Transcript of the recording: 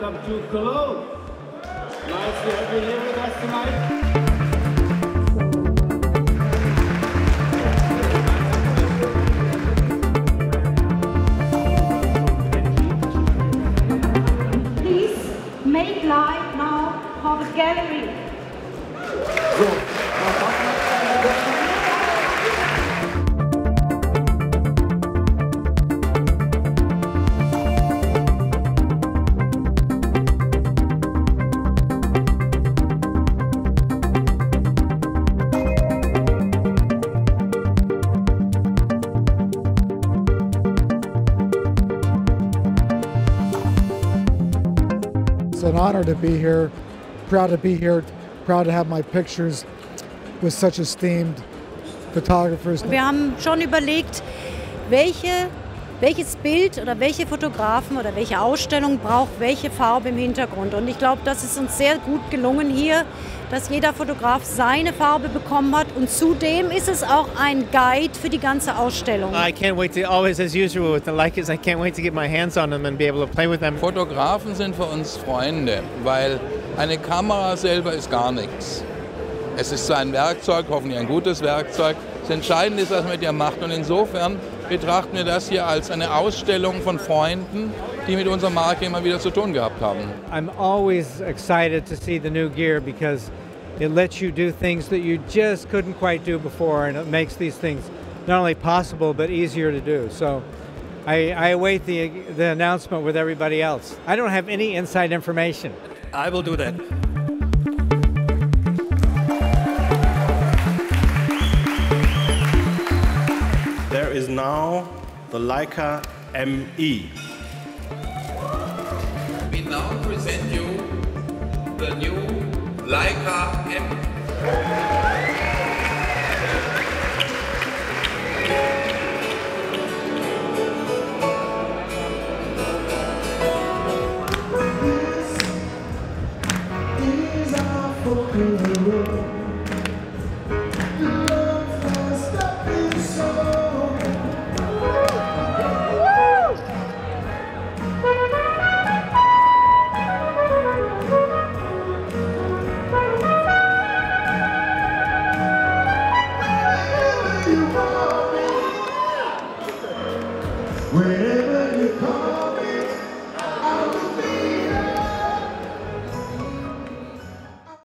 welcome to Cologne. Nice to have you here with us tonight. Make light now for the gallery. It's an honor to be here, proud to have my pictures with such esteemed photographers. Wir haben schon überlegt, welches Bild oder welche Fotografen oder welche Ausstellung braucht welche Farbe im Hintergrund. Und ich glaube, das ist uns sehr gut gelungen hier, dass jeder Fotograf seine Farbe bekommen hat. Und zudem ist es auch ein Guide für die ganze Ausstellung. I can't wait to, always as usual with the Leicas, I can't wait to get my hands on them and be able to play with them. Fotografen sind für uns Freunde, weil eine Kamera selber ist gar nichts. Es ist zwar ein Werkzeug, hoffentlich ein gutes Werkzeug. Das Entscheidende ist, was man mit ihr macht. Und insofern betrachten wir das hier als eine Ausstellung von Freunden, die mit unserer Marke immer wieder zu tun gehabt haben. I'm always excited to see the new gear because it lets you do things that you just couldn't quite do before, and it makes these things not only possible but easier to do. So I await the announcement with everybody else. I don't have any inside information. I will do that. There is now the Leica ME. We now present you the new Leica M. These are for